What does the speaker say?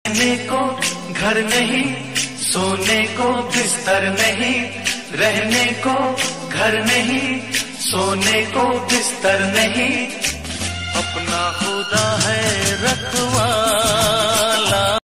रहने को घर नहीं, सोने को बिस्तर नहीं, रहने को घर नहीं, सोने को बिस्तर नहीं, अपना खुदा है रखवाला।